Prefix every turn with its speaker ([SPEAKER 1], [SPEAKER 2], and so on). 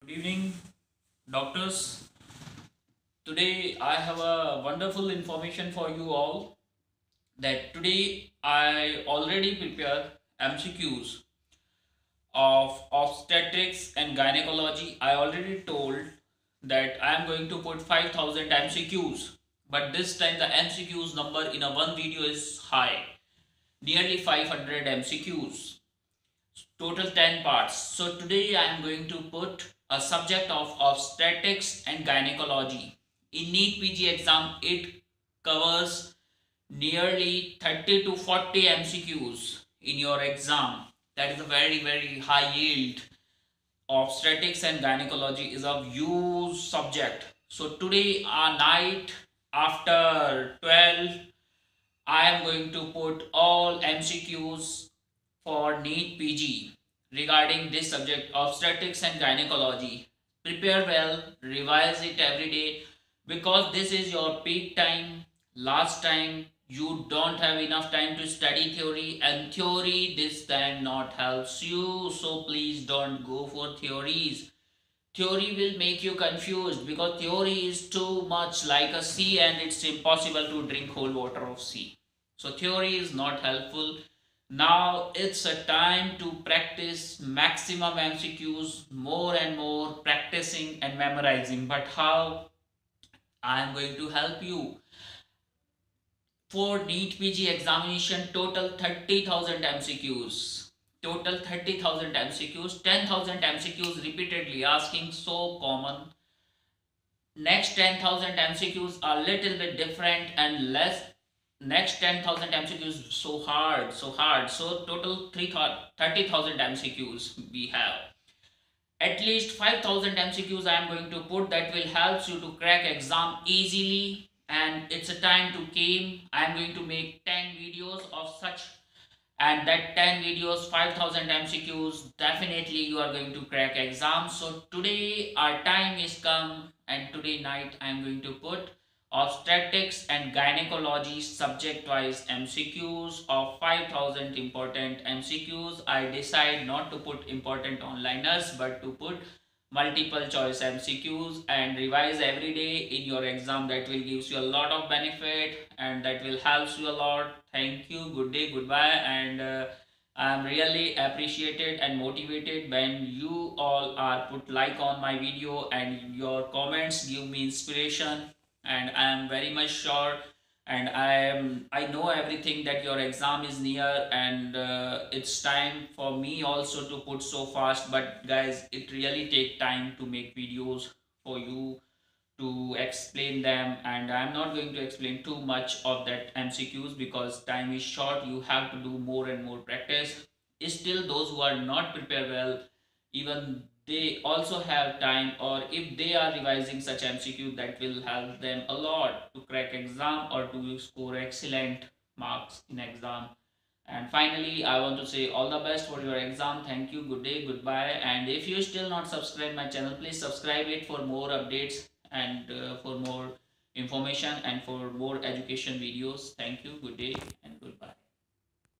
[SPEAKER 1] Good evening, doctors. Today I have a wonderful information for you all that today I already prepare MCQs of obstetrics and gynecology. I already told that I am going to put 5000 MCQs, but this time the MCQs number in a one video is high, nearly 500 MCQs. Total 10 parts. So today I am going to put a subject of obstetrics and gynecology. In NEET PG exam, it covers nearly 30 to 40 MCQs in your exam. That is a very high yield. Obstetrics and gynecology is a huge subject. So today night after 12, I am going to put all MCQs for NEET PG regarding this subject obstetrics and gynecology. Prepare well, revise it every day because this is your peak time. Last time you don't have enough time to study theory, and theory this time not helps you, so please don't go for theories. Theory will make you confused because theory is too much like a sea and it's impossible to drink whole water of sea. So theory is not helpful. Now it's a time to practice maximum MCQs, more and more practicing and memorizing. But how? I am going to help you. For NEET PG examination, total 30,000 MCQs. Total 30,000 MCQs, 10,000 MCQs repeatedly asking, so common. Next 10,000 MCQs are little bit different and less. Next 10,000 MCQs so hard, so hard. So total 30,000 MCQs we have. At least 5,000 MCQs I am going to put that will help you to crack exam easily, and it's a time to came. I am going to make 10 videos of such, and that 10 videos 5,000 MCQs definitely you are going to crack exam. So today our time is come, and today night I am going to put obstetrics and gynecology subject wise MCQs of 5,000 important MCQs. I decide not to put important onliners but to put multiple choice MCQs and revise every day in your exam. That will gives you a lot of benefit and that will helps you a lot. Thank you, good day, goodbye, and I'm really appreciated and motivated when you all are put like on my video and your comments give me inspiration, and I am very much sure, and I know everything that your exam is near, and it's time for me also to put so fast. But guys, it really take time to make videos for you to explain them, and I'm not going to explain too much of that MCQs because time is short. You have to do more and more practice. Still, those who are not prepared well, even they also have time, or if they are revising such MCQ, that will help them a lot to crack exam or to score excellent marks in exam. And finally, I want to say all the best for your exam. Thank you, good day, goodbye. And if you still not subscribe my channel, please subscribe it for more updates and for more information and for more education videos. Thank you, good day, and